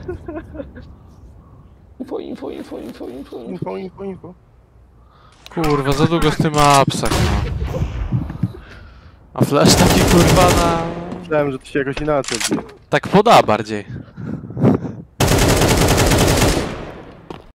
Info. Kurwa, za długo z tym apsach, no. A flash taki kurwa na... Myślałem, że to się jakoś inaczej dzieje. Tak poda bardziej.